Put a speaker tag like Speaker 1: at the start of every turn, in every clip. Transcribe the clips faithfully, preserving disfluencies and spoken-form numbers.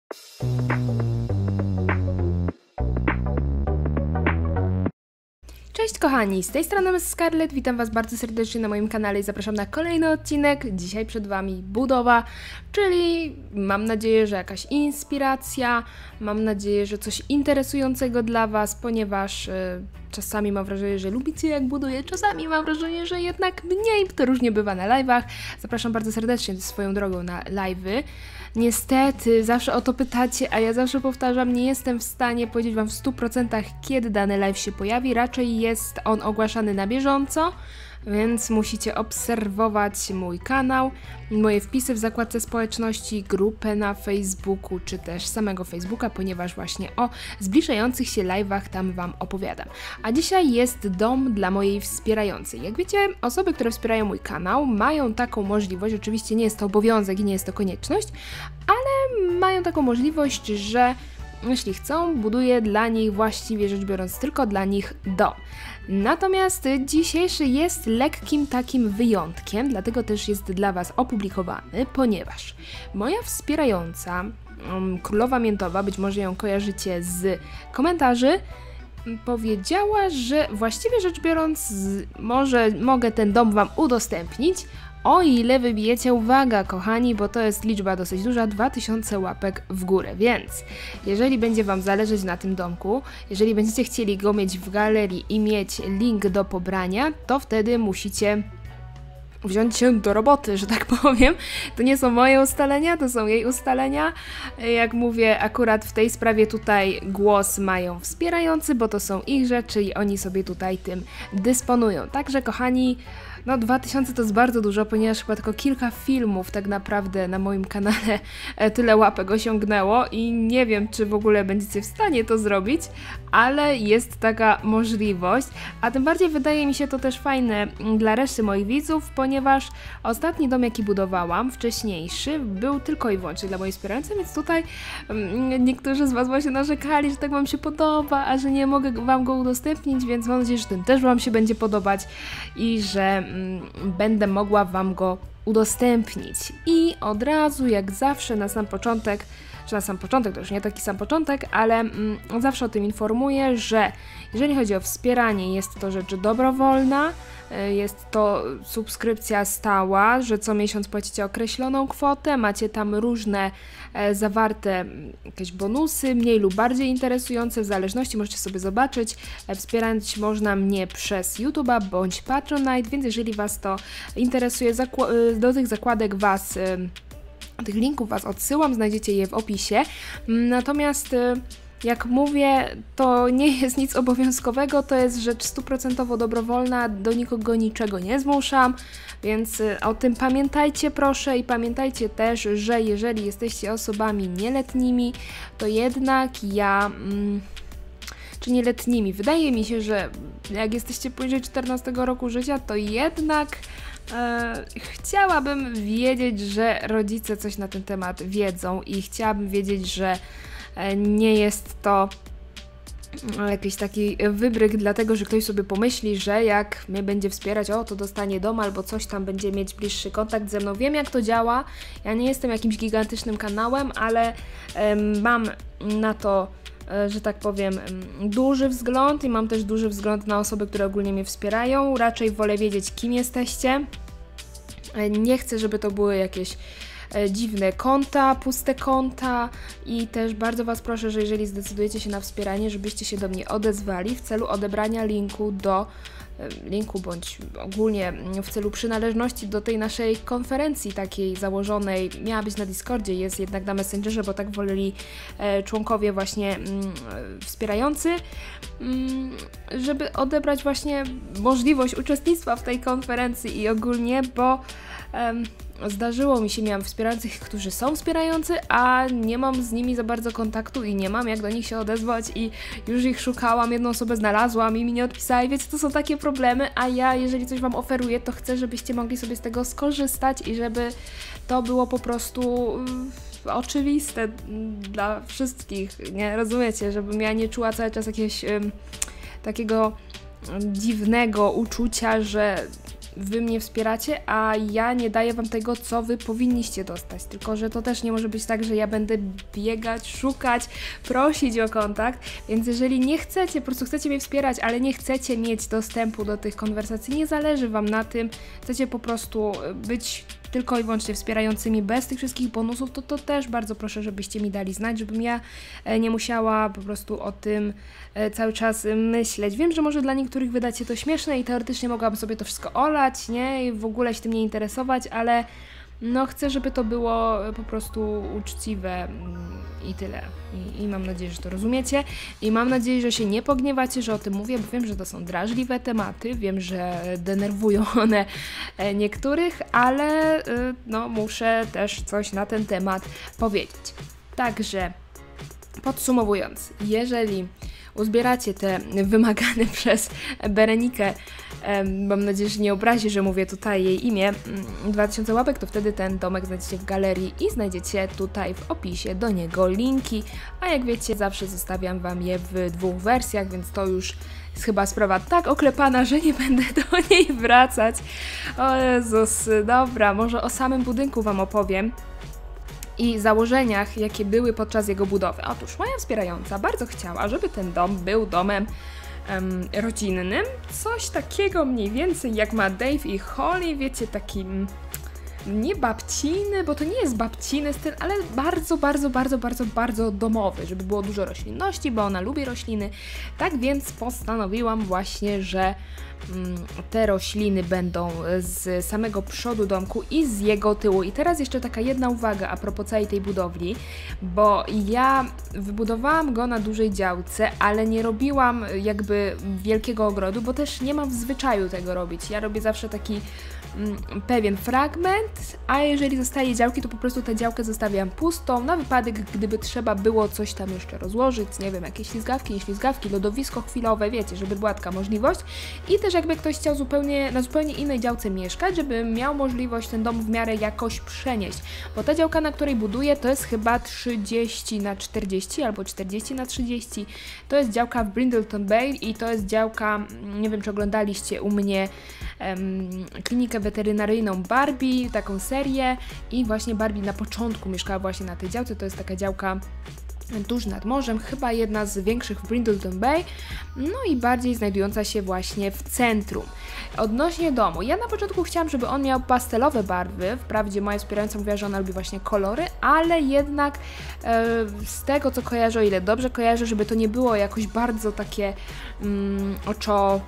Speaker 1: Cześć kochani, z tej strony jest Scarlett, witam Was bardzo serdecznie na moim kanale i zapraszam na kolejny odcinek. Dzisiaj przed Wami budowa, czyli mam nadzieję, że jakaś inspiracja, mam nadzieję, że coś interesującego dla Was, ponieważ yy, czasami mam wrażenie, że lubicie jak buduję, czasami mam wrażenie, że jednak mniej, to różnie bywa na live'ach. Zapraszam bardzo serdecznie swoją drogą na live'y. Niestety, zawsze o to pytacie, a ja zawsze powtarzam, nie jestem w stanie powiedzieć Wam w stu procentach, kiedy dany live się pojawi, raczej jest on ogłaszany na bieżąco, więc musicie obserwować mój kanał, moje wpisy w zakładce społeczności, grupę na Facebooku, czy też samego Facebooka, ponieważ właśnie o zbliżających się live'ach tam Wam opowiadam. A dzisiaj jest dom dla mojej wspierającej. Jak wiecie, osoby, które wspierają mój kanał, mają taką możliwość, oczywiście nie jest to obowiązek i nie jest to konieczność, ale mają taką możliwość, że jeśli chcą, buduję dla nich właściwie rzecz biorąc tylko dla nich dom. Natomiast dzisiejszy jest lekkim takim wyjątkiem, dlatego też jest dla Was opublikowany, ponieważ moja wspierająca, um, Królowa Miętowa, być może ją kojarzycie z komentarzy, powiedziała, że właściwie rzecz biorąc może mogę ten dom Wam udostępnić, o ile wybijecie, uwaga kochani, bo to jest liczba dosyć duża, dwa tysiące łapek w górę, więc jeżeli będzie Wam zależeć na tym domku, jeżeli będziecie chcieli go mieć w galerii i mieć link do pobrania, to wtedy musicie wziąć się do roboty, że tak powiem. To nie są moje ustalenia, to są jej ustalenia. Jak mówię, akurat w tej sprawie tutaj głos mają wspierający, bo to są ich rzeczy i oni sobie tutaj tym dysponują. Także kochani, no dwa tysiące to jest bardzo dużo, ponieważ chyba tylko kilka filmów tak naprawdę na moim kanale tyle łapek osiągnęło i nie wiem, czy w ogóle będziecie w stanie to zrobić, ale jest taka możliwość, a tym bardziej wydaje mi się to też fajne dla reszty moich widzów, ponieważ ostatni dom, jaki budowałam, wcześniejszy, był tylko i wyłącznie dla mojej wspierającej, więc tutaj um, niektórzy z Was właśnie narzekali, że tak Wam się podoba, a że nie mogę Wam go udostępnić, więc mam nadzieję, że ten też Wam się będzie podobać i że będę mogła Wam go udostępnić. I od razu, jak zawsze, na sam początek, czy na sam początek, to już nie taki sam początek, ale mm, zawsze o tym informuję, że jeżeli chodzi o wspieranie, jest to rzecz dobrowolna, jest to subskrypcja stała, że co miesiąc płacicie określoną kwotę, macie tam różne e, zawarte jakieś bonusy, mniej lub bardziej interesujące, w zależności możecie sobie zobaczyć. E, wspierać można mnie przez YouTube'a bądź Patronite, więc jeżeli Was to interesuje, do tych zakładek Was, e, tych linków Was odsyłam, znajdziecie je w opisie. Natomiast e, jak mówię, to nie jest nic obowiązkowego, to jest rzecz stuprocentowo dobrowolna, do nikogo niczego nie zmuszam, więc o tym pamiętajcie proszę i pamiętajcie też, że jeżeli jesteście osobami nieletnimi, to jednak ja... Mm, czy nieletnimi, wydaje mi się, że jak jesteście poniżej czternastego roku życia, to jednak e, chciałabym wiedzieć, że rodzice coś na ten temat wiedzą i chciałabym wiedzieć, że nie jest to jakiś taki wybryk, dlatego że ktoś sobie pomyśli, że jak mnie będzie wspierać, o to dostanie dom albo coś tam, będzie mieć bliższy kontakt ze mną. Wiem jak to działa, ja nie jestem jakimś gigantycznym kanałem, ale um, mam na to, że tak powiem, duży wzgląd i mam też duży wzgląd na osoby, które ogólnie mnie wspierają. Raczej wolę wiedzieć, kim jesteście. Nie chcę, żeby to były jakieś dziwne konta, puste konta i też bardzo Was proszę, że jeżeli zdecydujecie się na wspieranie, żebyście się do mnie odezwali w celu odebrania linku do linku bądź ogólnie w celu przynależności do tej naszej konferencji takiej założonej, miała być na Discordzie, jest jednak na Messengerze, bo tak woleli członkowie właśnie mm, wspierający, mm, żeby odebrać właśnie możliwość uczestnictwa w tej konferencji i ogólnie, bo um, zdarzyło mi się, miałam wspierających, którzy są wspierający, a nie mam z nimi za bardzo kontaktu i nie mam jak do nich się odezwać i już ich szukałam, jedną osobę znalazłam i mi nie odpisali, więc to są takie problemy, a ja jeżeli coś Wam oferuję, to chcę, żebyście mogli sobie z tego skorzystać i żeby to było po prostu oczywiste dla wszystkich, nie? Rozumiecie, żebym ja nie czuła cały czas jakiegoś um, takiego dziwnego uczucia, że wy mnie wspieracie, a ja nie daję wam tego, co wy powinniście dostać. Tylko że to też nie może być tak, że ja będę biegać, szukać, prosić o kontakt. Więc jeżeli nie chcecie, po prostu chcecie mnie wspierać, ale nie chcecie mieć dostępu do tych konwersacji, nie zależy wam na tym, chcecie po prostu być tylko i wyłącznie wspierającymi bez tych wszystkich bonusów, to to też bardzo proszę, żebyście mi dali znać, żebym ja nie musiała po prostu o tym cały czas myśleć. Wiem, że może dla niektórych wydać się to śmieszne i teoretycznie mogłabym sobie to wszystko olać, nie? I w ogóle się tym nie interesować, ale no chcę, żeby to było po prostu uczciwe i tyle. I, I mam nadzieję, że to rozumiecie. I mam nadzieję, że się nie pogniewacie, że o tym mówię, bo wiem, że to są drażliwe tematy, wiem, że denerwują one niektórych, ale no muszę też coś na ten temat powiedzieć. Także podsumowując, jeżeli uzbieracie te wymagane przez Berenikę, mam nadzieję, że nie obrazi, że mówię tutaj jej imię, dwa tysiące łapek, to wtedy ten domek znajdziecie w galerii i znajdziecie tutaj w opisie do niego linki, a jak wiecie, zawsze zostawiam wam je w dwóch wersjach, więc to już jest chyba sprawa tak oklepana, że nie będę do niej wracać. O Jezus, dobra, może o samym budynku wam opowiem i założeniach, jakie były podczas jego budowy. Otóż moja wspierająca bardzo chciała, żeby ten dom był domem um, rodzinnym. Coś takiego mniej więcej jak ma Dave i Holly, wiecie, taki nie babciny, bo to nie jest babciny styl, ale bardzo, bardzo, bardzo, bardzo, bardzo domowy, żeby było dużo roślinności, bo ona lubi rośliny. Tak więc postanowiłam właśnie, że te rośliny będą z samego przodu domku i z jego tyłu. I teraz jeszcze taka jedna uwaga a propos całej tej budowli, bo ja wybudowałam go na dużej działce, ale nie robiłam jakby wielkiego ogrodu, bo też nie mam w zwyczaju tego robić. Ja robię zawsze taki pewien fragment, a jeżeli zostaje działki, to po prostu tę działkę zostawiam pustą, na wypadek, gdyby trzeba było coś tam jeszcze rozłożyć, nie wiem, jakieś ślizgawki, nie ślizgawki, lodowisko chwilowe, wiecie, żeby była taka możliwość. I też jakby ktoś chciał zupełnie, na zupełnie innej działce mieszkać, żeby miał możliwość ten dom w miarę jakoś przenieść, bo ta działka, na której buduję, to jest chyba trzydzieści na czterdzieści albo czterdzieści na trzydzieści, to jest działka w Brindleton Bay i to jest działka, nie wiem, czy oglądaliście u mnie um, klinikę weterynaryjną Barbie, taką serię i właśnie Barbie na początku mieszkała właśnie na tej działce, to jest taka działka tuż nad morzem, chyba jedna z większych w Brindleton Bay, no i bardziej znajdująca się właśnie w centrum. Odnośnie domu, ja na początku chciałam, żeby on miał pastelowe barwy, wprawdzie moja wspierająca mówiła, że ona lubi właśnie kolory, ale jednak e, z tego co kojarzę, o ile dobrze kojarzę, żeby to nie było jakoś bardzo takie mm, oczo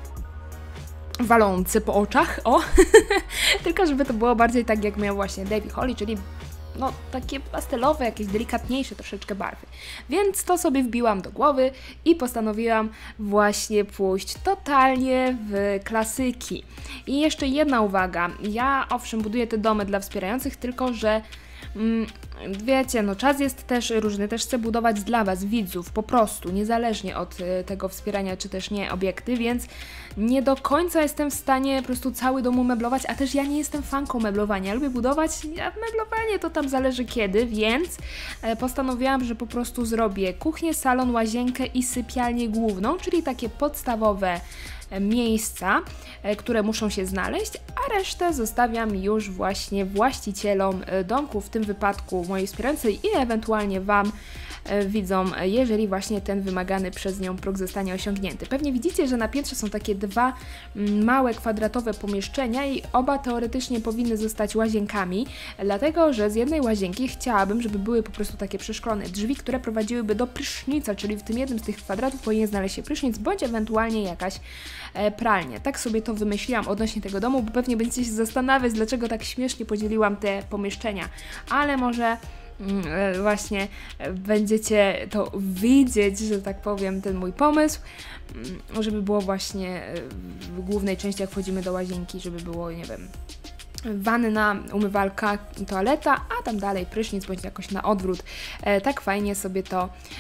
Speaker 1: walące po oczach, o, tylko żeby to było bardziej tak jak miał właśnie Dave i Holly, czyli no takie pastelowe, jakieś delikatniejsze troszeczkę barwy. Więc to sobie wbiłam do głowy i postanowiłam właśnie pójść totalnie w klasyki. I jeszcze jedna uwaga, ja owszem buduję te domy dla wspierających, tylko że mm, wiecie, no czas jest też różny, też chcę budować dla was, widzów, po prostu, niezależnie od y, tego wspierania, czy też nie obiekty, więc nie do końca jestem w stanie po prostu cały dom umeblować, a też ja nie jestem fanką meblowania, lubię budować, a meblowanie to tam zależy kiedy, więc e, postanowiłam, że po prostu zrobię kuchnię, salon, łazienkę i sypialnię główną, czyli takie podstawowe miejsca, które muszą się znaleźć, a resztę zostawiam już właśnie właścicielom domku, w tym wypadku mojej wspierającej i ewentualnie Wam, widzom, jeżeli właśnie ten wymagany przez nią próg zostanie osiągnięty. Pewnie widzicie, że na piętrze są takie dwa małe kwadratowe pomieszczenia i oba teoretycznie powinny zostać łazienkami, dlatego że z jednej łazienki chciałabym, żeby były po prostu takie przeszklone drzwi, które prowadziłyby do prysznica, czyli w tym jednym z tych kwadratów powinien znaleźć się prysznic, bądź ewentualnie jakaś e, pralnia. Tak sobie to wymyśliłam odnośnie tego domu, bo pewnie będziecie się zastanawiać, dlaczego tak śmiesznie podzieliłam te pomieszczenia, ale może właśnie będziecie to widzieć, że tak powiem, ten mój pomysł, żeby było właśnie w głównej części, jak wchodzimy do łazienki, żeby było, nie wiem, wanna, umywalka, toaleta, a tam dalej prysznic, bądź jakoś na odwrót. E, tak fajnie sobie to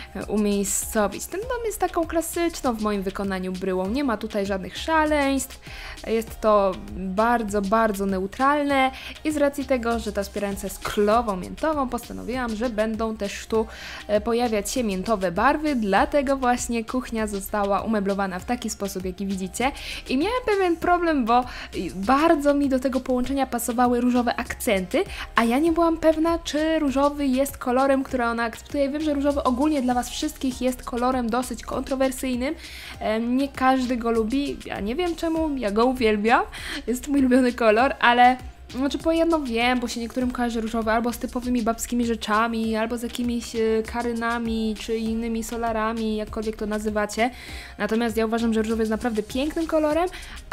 Speaker 1: umiejscowić. Ten dom jest taką klasyczną w moim wykonaniu bryłą, nie ma tutaj żadnych szaleństw, jest to bardzo, bardzo neutralne i z racji tego, że ta wspierająca jest klową, miętową, postanowiłam, że będą też tu pojawiać się miętowe barwy, dlatego właśnie kuchnia została umeblowana w taki sposób, jaki widzicie i miałem pewien problem, bo bardzo mi do tego połączenia pasowały różowe akcenty, a ja nie byłam pewna, czy różowy jest kolorem, który ona akceptuje. Wiem, że różowy ogólnie dla Was wszystkich jest kolorem dosyć kontrowersyjnym, nie każdy go lubi, ja nie wiem czemu, ja go uwielbiam, jest to mój ulubiony kolor, ale znaczy po jedno wiem, bo się niektórym kojarzy różowy albo z typowymi babskimi rzeczami, albo z jakimiś y, karynami, czy innymi solarami, jakkolwiek to nazywacie. Natomiast ja uważam, że różowy jest naprawdę pięknym kolorem,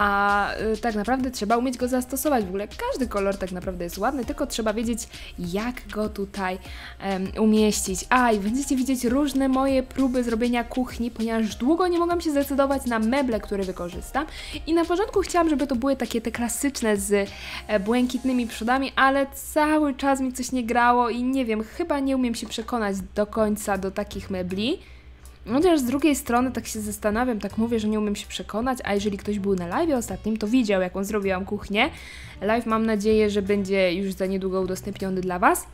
Speaker 1: a y, tak naprawdę trzeba umieć go zastosować. W ogóle każdy kolor tak naprawdę jest ładny, tylko trzeba wiedzieć, jak go tutaj um, umieścić. A, i będziecie widzieć różne moje próby zrobienia kuchni, ponieważ długo nie mogłam się zdecydować na meble, które wykorzystam. I na początku chciałam, żeby to były takie te klasyczne z e, błękitnymi błękitnymi przodami, ale cały czas mi coś nie grało i nie wiem, chyba nie umiem się przekonać do końca do takich mebli. Chociaż z drugiej strony tak się zastanawiam, tak mówię, że nie umiem się przekonać, a jeżeli ktoś był na live ostatnim, to widział, jaką zrobiłam kuchnię. Live mam nadzieję, że będzie już za niedługo udostępniony dla Was.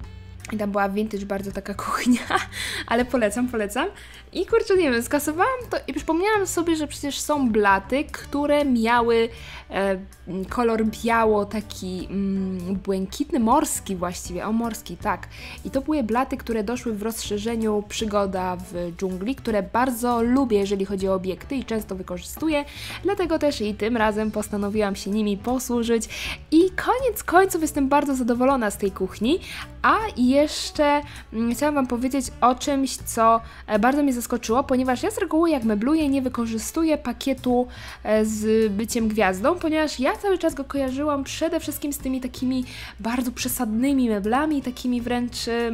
Speaker 1: I tam była vintage bardzo taka kuchnia, ale polecam, polecam. I kurczę, nie wiem, skasowałam to i przypomniałam sobie, że przecież są blaty, które miały e, kolor biało, taki mm, błękitny, morski właściwie, o morski, tak. I to były blaty, które doszły w rozszerzeniu Przygoda w dżungli, które bardzo lubię, jeżeli chodzi o obiekty i często wykorzystuję, dlatego też i tym razem postanowiłam się nimi posłużyć. I koniec końców jestem bardzo zadowolona z tej kuchni, a jeszcze mm, chciałam Wam powiedzieć o czymś, co e, bardzo mnie zaskoczyło, ponieważ ja z reguły jak mebluję nie wykorzystuję pakietu e, z byciem gwiazdą, ponieważ ja cały czas go kojarzyłam przede wszystkim z tymi takimi bardzo przesadnymi meblami, takimi wręcz e,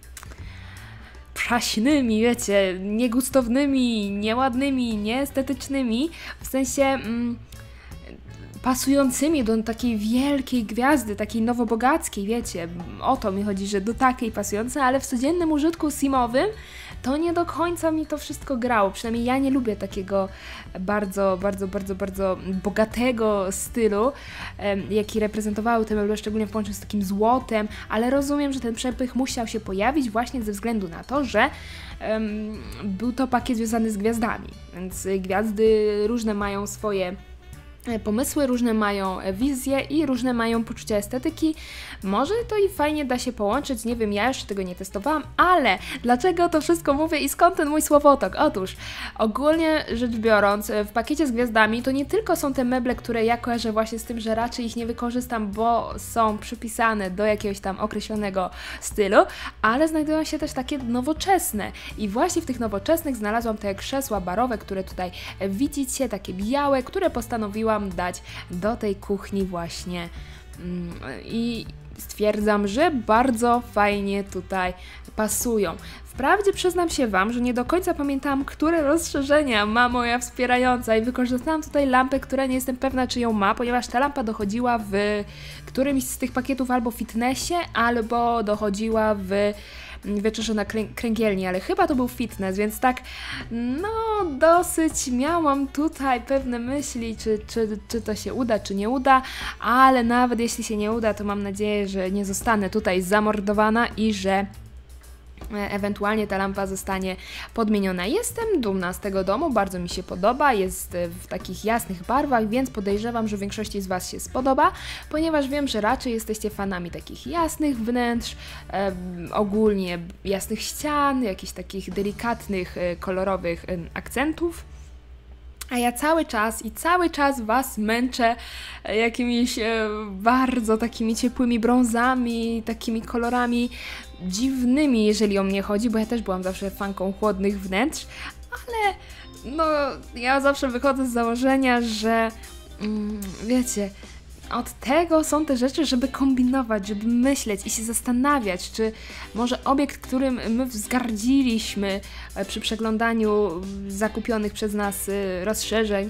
Speaker 1: przaśnymi, wiecie, niegustownymi, nieładnymi, nieestetycznymi, w sensie mm, pasującymi do takiej wielkiej gwiazdy, takiej nowobogackiej, wiecie, o to mi chodzi, że do takiej pasującej, ale w codziennym użytku simowym to nie do końca mi to wszystko grało, przynajmniej ja nie lubię takiego bardzo, bardzo, bardzo, bardzo bogatego stylu, jaki reprezentowały te meble, szczególnie w połączeniu z takim złotem, ale rozumiem, że ten przepych musiał się pojawić właśnie ze względu na to, że um, był to pakiet związany z gwiazdami, więc gwiazdy różne mają swoje pomysły, różne mają wizje i różne mają poczucia estetyki. Może to i fajnie da się połączyć, nie wiem, ja jeszcze tego nie testowałam, ale dlaczego to wszystko mówię i skąd ten mój słowotok? Otóż, ogólnie rzecz biorąc, w pakiecie z gwiazdami to nie tylko są te meble, które ja kojarzę właśnie z tym, że raczej ich nie wykorzystam, bo są przypisane do jakiegoś tam określonego stylu, ale znajdują się też takie nowoczesne i właśnie w tych nowoczesnych znalazłam te krzesła barowe, które tutaj widzicie, takie białe, które postanowiłam dać do tej kuchni właśnie i stwierdzam, że bardzo fajnie tutaj pasują. Wprawdzie przyznam się Wam, że nie do końca pamiętałam, które rozszerzenia ma moja wspierająca i wykorzystałam tutaj lampę, która nie jestem pewna, czy ją ma, ponieważ ta lampa dochodziła w którymś z tych pakietów albo w fitnessie, albo dochodziła w Wieczorze na kręgielni, ale chyba to był fitness, więc tak, no dosyć miałam tutaj pewne myśli, czy, czy, czy to się uda, czy nie uda, ale nawet jeśli się nie uda, to mam nadzieję, że nie zostanę tutaj zamordowana i że ewentualnie ta lampa zostanie podmieniona. Jestem dumna z tego domu, bardzo mi się podoba, jest w takich jasnych barwach, więc podejrzewam, że większości z Was się spodoba, ponieważ wiem, że raczej jesteście fanami takich jasnych wnętrz, e, ogólnie jasnych ścian, jakichś takich delikatnych, e, kolorowych e, akcentów. A ja cały czas i cały czas Was męczę jakimiś e, bardzo takimi ciepłymi brązami, takimi kolorami dziwnymi, jeżeli o mnie chodzi, bo ja też byłam zawsze fanką chłodnych wnętrz, ale no ja zawsze wychodzę z założenia, że mm, wiecie, od tego są te rzeczy, żeby kombinować, żeby myśleć i się zastanawiać, czy może obiekt, którym my wzgardziliśmy przy przeglądaniu zakupionych przez nas rozszerzeń,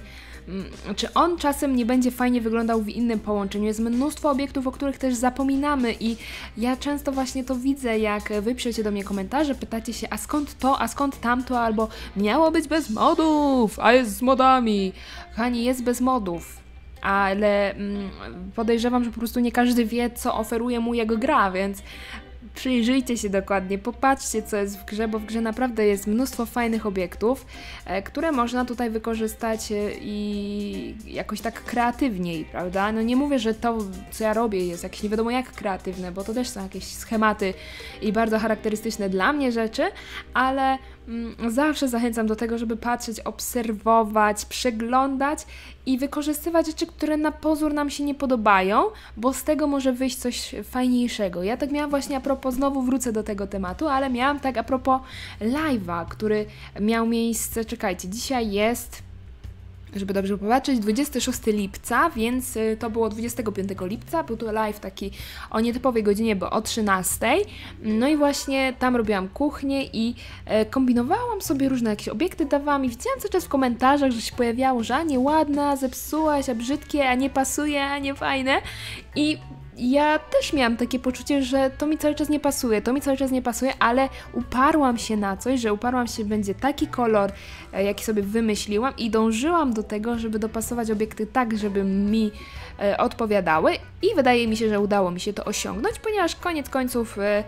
Speaker 1: czy on czasem nie będzie fajnie wyglądał w innym połączeniu. Jest mnóstwo obiektów, o których też zapominamy i ja często właśnie to widzę, jak wy piszecie do mnie komentarze, pytacie się, a skąd to, a skąd tamto, albo miało być bez modów, a jest z modami. Kochani, jest bez modów. Ale mm, podejrzewam, że po prostu nie każdy wie, co oferuje mu jego gra, więc przyjrzyjcie się dokładnie, popatrzcie, co jest w grze, bo w grze naprawdę jest mnóstwo fajnych obiektów, e, które można tutaj wykorzystać e, i jakoś tak kreatywniej, prawda? No nie mówię, że to, co ja robię, jest jakieś nie wiadomo jak kreatywne, bo to też są jakieś schematy i bardzo charakterystyczne dla mnie rzeczy, ale mm, zawsze zachęcam do tego, żeby patrzeć, obserwować, przeglądać i wykorzystywać rzeczy, które na pozór nam się nie podobają, bo z tego może wyjść coś fajniejszego. Ja tak miałam właśnie a propos, znowu wrócę do tego tematu, ale miałam tak a propos live'a, który miał miejsce, czekajcie, dzisiaj jest, żeby dobrze popatrzeć, dwudziestego szóstego lipca, więc to było dwudziestego piątego lipca, był to live taki o nietypowej godzinie, bo o trzynastej. No i właśnie tam robiłam kuchnię i e, kombinowałam sobie różne jakieś obiekty, dawałam i widziałam cały czas w komentarzach, że się pojawiało, że a nieładna, zepsułaś, a brzydkie, a nie pasuje, a nie fajne i ja też miałam takie poczucie, że to mi cały czas nie pasuje, to mi cały czas nie pasuje, ale uparłam się na coś, że uparłam się, że będzie taki kolor, jaki sobie wymyśliłam i dążyłam do tego, żeby dopasować obiekty tak, żeby mi e, odpowiadały i wydaje mi się, że udało mi się to osiągnąć, ponieważ koniec końców e,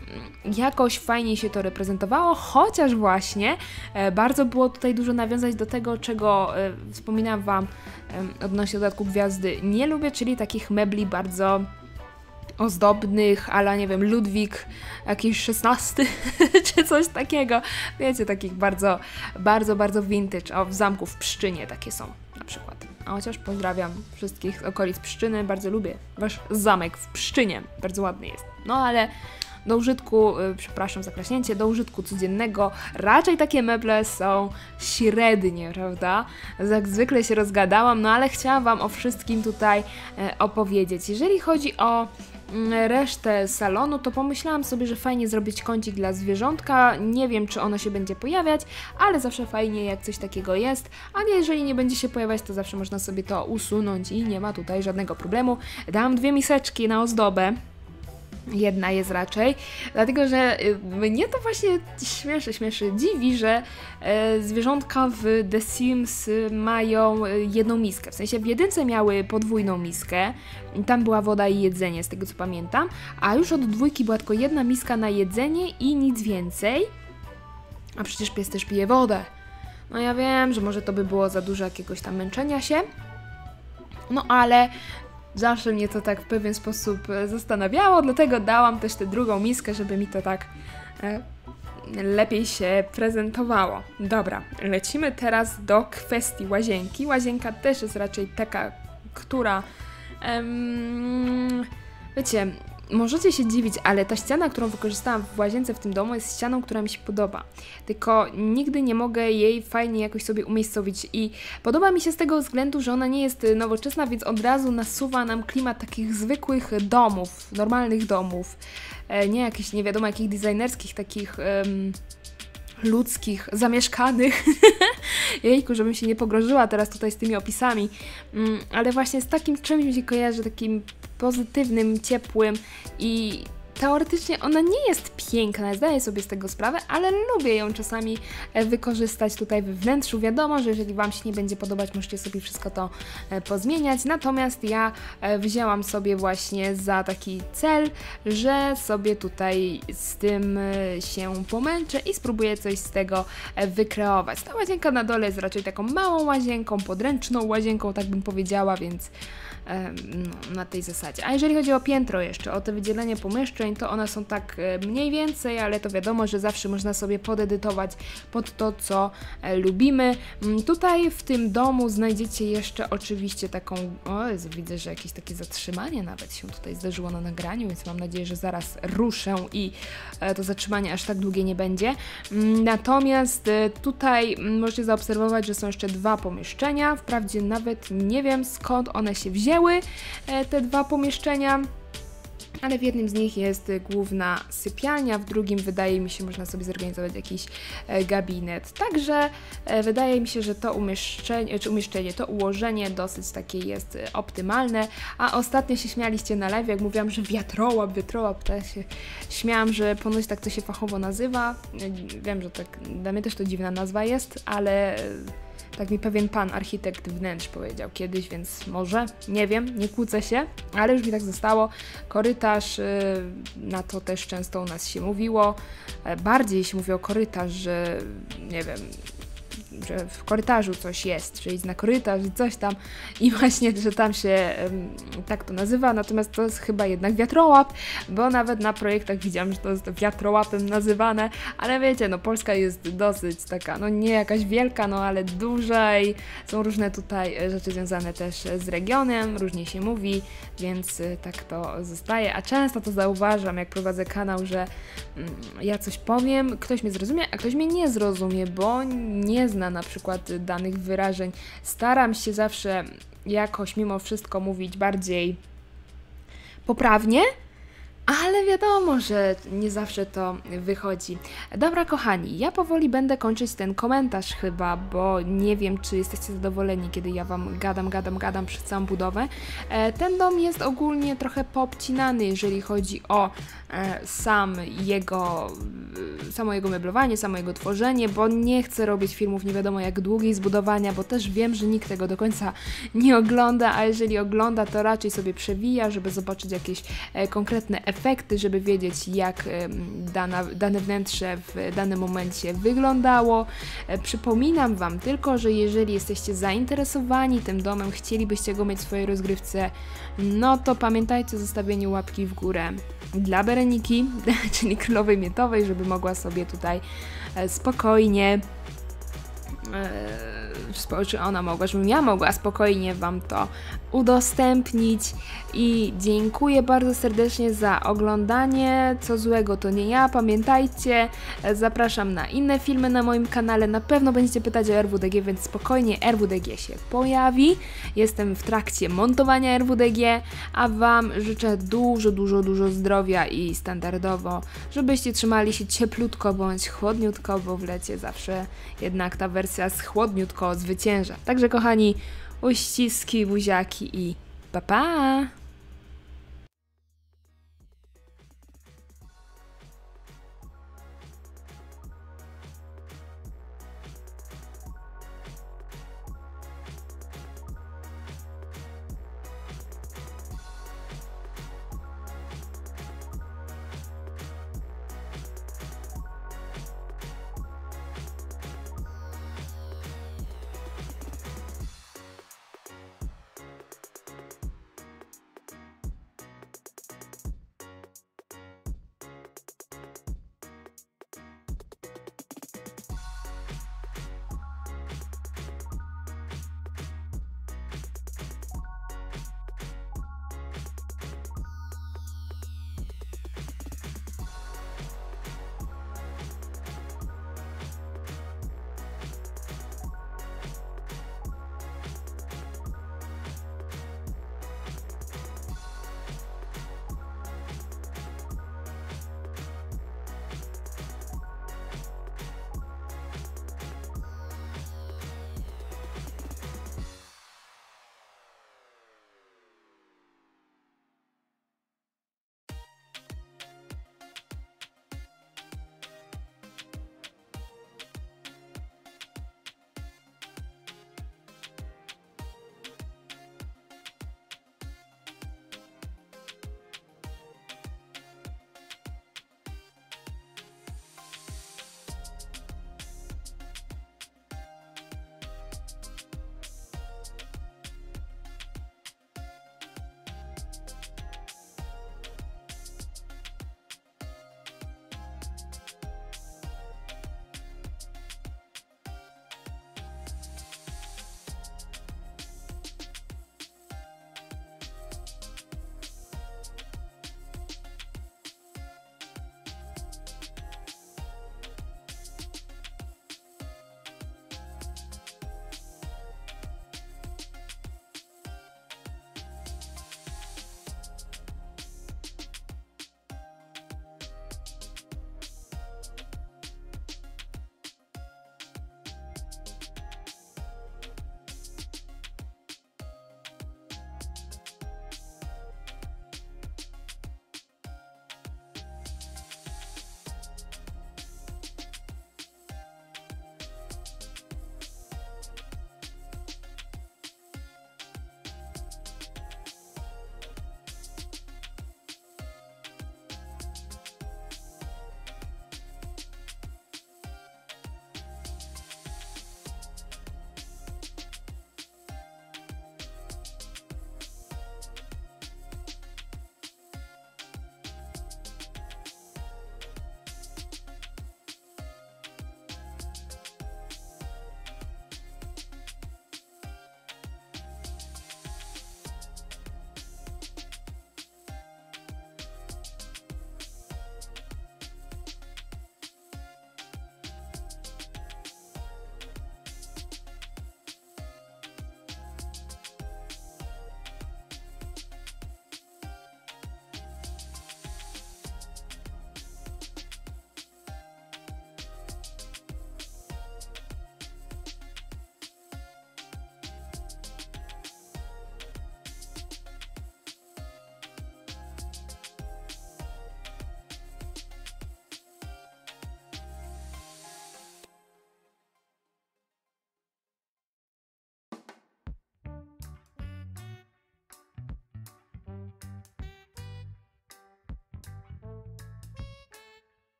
Speaker 1: jakoś fajniej się to reprezentowało, chociaż właśnie e, bardzo było tutaj dużo nawiązać do tego, czego e, wspominałam Wam e, odnośnie dodatku gwiazdy nie lubię, czyli takich mebli bardzo ozdobnych, ale nie wiem, Ludwik jakiś szesnasty czy coś takiego. Wiecie, takich bardzo, bardzo, bardzo vintage. O, w zamku w Pszczynie takie są na przykład. A chociaż pozdrawiam wszystkich z okolic Pszczyny, bardzo lubię wasz zamek w Pszczynie, bardzo ładny jest. No ale do użytku, yy, przepraszam za klaśnięcie, do użytku codziennego raczej takie meble są średnie, prawda? Jak zwykle się rozgadałam, no ale chciałam Wam o wszystkim tutaj yy, opowiedzieć. Jeżeli chodzi o resztę salonu, to pomyślałam sobie, że fajnie zrobić kącik dla zwierzątka. Nie wiem, czy ono się będzie pojawiać, ale zawsze fajnie, jak coś takiego jest. A nie, jeżeli nie będzie się pojawiać, to zawsze można sobie to usunąć i nie ma tutaj żadnego problemu. Dałam dwie miseczki na ozdobę. Jedna jest raczej, dlatego że mnie to właśnie śmieszy, śmieszy, dziwi, że e, zwierzątka w The Sims mają jedną miskę. W sensie w jedynce miały podwójną miskę, tam była woda i jedzenie, z tego co pamiętam, a już od dwójki była tylko jedna miska na jedzenie i nic więcej. A przecież pies też pije wodę. No ja wiem, że może to by było za dużo jakiegoś tam męczenia się, no ale zawsze mnie to tak w pewien sposób zastanawiało, dlatego dałam też tę drugą miskę, żeby mi to tak e, lepiej się prezentowało. Dobra, lecimy teraz do kwestii łazienki. Łazienka też jest raczej taka, która em, wiecie, możecie się dziwić, ale ta ściana, którą wykorzystałam w łazience w tym domu, jest ścianą, która mi się podoba. Tylko nigdy nie mogę jej fajnie jakoś sobie umiejscowić i podoba mi się z tego względu, że ona nie jest nowoczesna, więc od razu nasuwa nam klimat takich zwykłych domów, normalnych domów. E, nie jakichś nie wiadomo jakich designerskich, takich um, ludzkich, zamieszkanych. Jejku, żebym się nie pogrożyła teraz tutaj z tymi opisami. Um, ale właśnie z takim czymś mi się kojarzy, takim pozytywnym, ciepłym i teoretycznie ona nie jest piękna, zdaję sobie z tego sprawę, ale lubię ją czasami wykorzystać tutaj we wnętrzu. Wiadomo, że jeżeli Wam się nie będzie podobać, możecie sobie wszystko to pozmieniać, natomiast ja wzięłam sobie właśnie za taki cel, że sobie tutaj z tym się pomęczę i spróbuję coś z tego wykreować. Ta łazienka na dole jest raczej taką małą łazienką, podręczną łazienką, tak bym powiedziała, więc no, na tej zasadzie. A jeżeli chodzi o piętro jeszcze, o to wydzielenie pomieszczeń, to one są tak mniej więcej, ale to wiadomo, że zawsze można sobie podedytować pod to, co lubimy. Tutaj w tym domu znajdziecie jeszcze oczywiście taką, o Jezu, widzę, że jakieś takie zatrzymanie nawet się tutaj zdarzyło na nagraniu, więc mam nadzieję, że zaraz ruszę i to zatrzymanie aż tak długie nie będzie. Natomiast tutaj możecie zaobserwować, że są jeszcze dwa pomieszczenia, wprawdzie nawet nie wiem skąd one się wzięły, te dwa pomieszczenia. ale w jednym z nich jest główna sypialnia, w drugim wydaje mi się można sobie zorganizować jakiś gabinet. Także wydaje mi się, że to umieszczenie, czy umieszczenie, to ułożenie dosyć takie jest optymalne, a ostatnio się śmialiście na live, jak mówiłam, że wiatrołap, wiatrołap, to ja się śmiałam, że ponoć tak to się fachowo nazywa. Wiem, że tak dla mnie też to dziwna nazwa jest, ale tak mi pewien pan architekt wnętrz powiedział kiedyś, więc może, nie wiem, nie kłócę się, ale już mi tak zostało. Korytarz, na to też często u nas się mówiło. Bardziej się mówi o korytarz, że nie wiem, że w korytarzu coś jest, że idź na korytarz i coś tam i właśnie, że tam się um, tak to nazywa, natomiast to jest chyba jednak wiatrołap, bo nawet na projektach widziałam, że to jest wiatrołapem nazywane, ale wiecie, no Polska jest dosyć taka, no nie jakaś wielka, no ale duża i są różne tutaj rzeczy związane też z regionem, różnie się mówi, więc tak to zostaje, a często to zauważam, jak prowadzę kanał, że mm, ja coś powiem, ktoś mnie zrozumie, a ktoś mnie nie zrozumie, bo nie zna na przykład danych wyrażeń. Staram się zawsze jakoś mimo wszystko mówić bardziej poprawnie, ale wiadomo, że nie zawsze to wychodzi. Dobra kochani, ja powoli będę kończyć ten komentarz chyba, bo nie wiem, czy jesteście zadowoleni, kiedy ja Wam gadam, gadam, gadam przez całą budowę. E, ten dom jest ogólnie trochę poobcinany, jeżeli chodzi o e, sam jego, e, samo jego meblowanie, samo jego tworzenie, bo nie chcę robić filmów nie wiadomo jak długiej zbudowania, bo też wiem, że nikt tego do końca nie ogląda, a jeżeli ogląda, to raczej sobie przewija, żeby zobaczyć jakieś e, konkretne efekty, efekty, żeby wiedzieć jak dana, dane wnętrze w danym momencie wyglądało. Przypominam Wam tylko, że jeżeli jesteście zainteresowani tym domem, chcielibyście go mieć w swojej rozgrywce, no to pamiętajcie o zostawieniu łapki w górę dla Bereniki, czyli królowej mietowej, żeby mogła sobie tutaj spokojnie czy ona mogła, żebym ja mogła spokojnie Wam to udostępnić i dziękuję bardzo serdecznie za oglądanie. Co złego to nie ja, pamiętajcie, zapraszam na inne filmy na moim kanale, na pewno będziecie pytać o R W D G, więc spokojnie R W D G się pojawi. Jestem w trakcie montowania R W D G, a Wam życzę dużo, dużo, dużo zdrowia i standardowo, żebyście trzymali się cieplutko bądź chłodniutko, bo w lecie zawsze jednak ta wersja z chłodniutko zwycięża. Także kochani, uściski, buziaki i pa pa!